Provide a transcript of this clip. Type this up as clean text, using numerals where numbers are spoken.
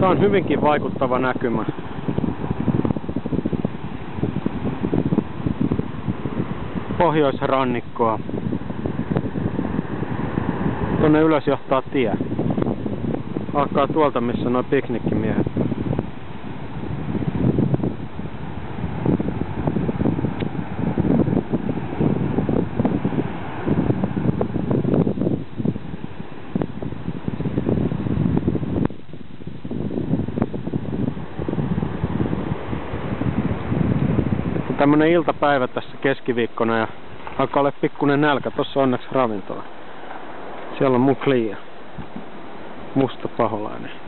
Tää on hyvinkin vaikuttava näkymä. Pohjoisrannikkoa. Tonne ylös johtaa tie. Alkaa tuolta, missä nuo piknikkimiehet. Tämmönen iltapäivä tässä keskiviikkona ja alkaa olla pikkunen nälkä. Tossa onneksi ravintola. Siellä on mun kliia. Musta paholainen.